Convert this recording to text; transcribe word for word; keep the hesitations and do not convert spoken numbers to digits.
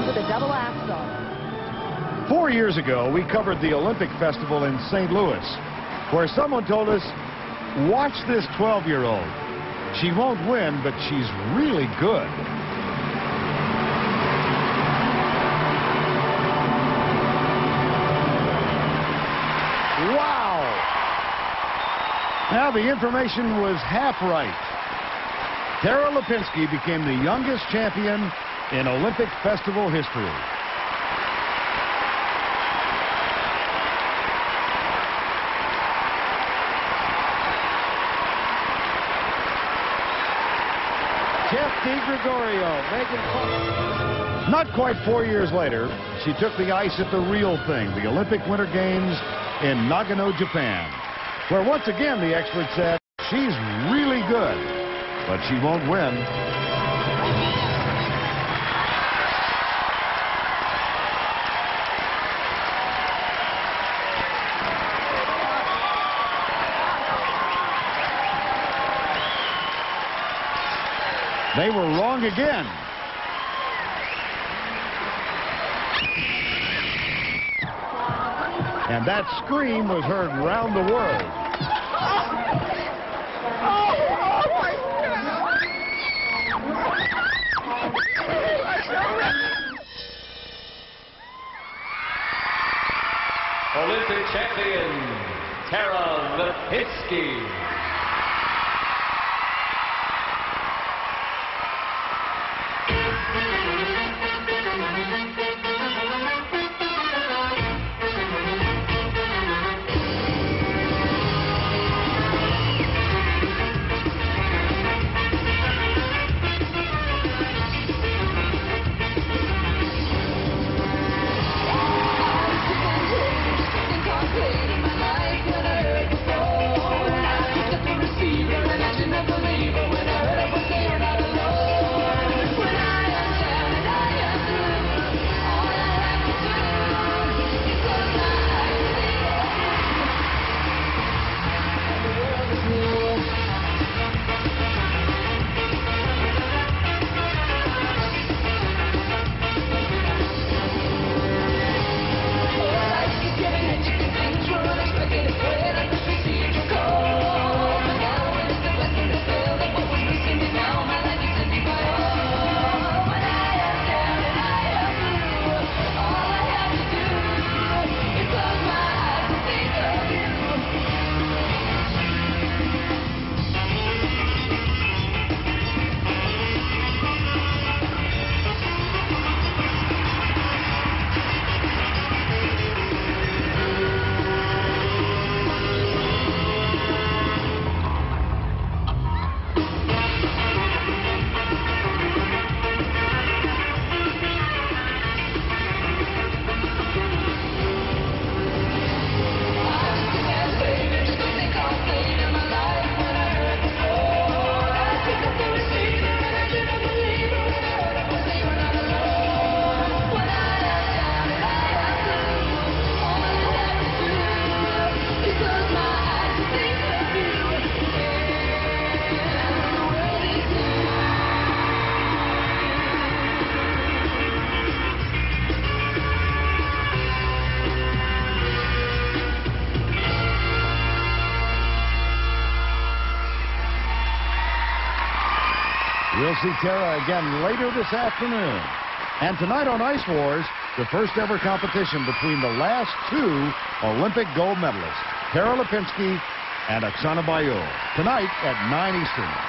with a double axel. Four years ago, we covered the Olympic Festival in Saint Louis, where someone told us, watch this twelve-year-old. She won't win, but she's really good. Wow! Now, the information was half right. Tara Lipinski became the youngest champion in Olympic Festival history. Jeff DiGregorio making fun. Not quite four years later, she took the ice at the real thing, the Olympic Winter Games in Nagano, Japan, where once again the experts said she's really good, but she won't win. They were wrong again. And that scream was heard round the world. Olympic champion, Tara Lipinski. We'll see Tara again later this afternoon. And tonight on Ice Wars, the first ever competition between the last two Olympic gold medalists, Tara Lipinski and Oksana Bayul, tonight at nine Eastern.